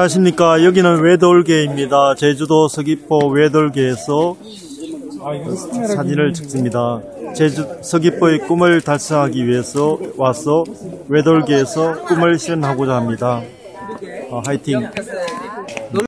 안녕하십니까. 여기는 외돌개입니다. 제주도 서귀포 외돌개에서 사진을 찍습니다. 서귀포의 꿈을 달성하기 위해서 와서 외돌개에서 꿈을 실현하고자 합니다. 화이팅!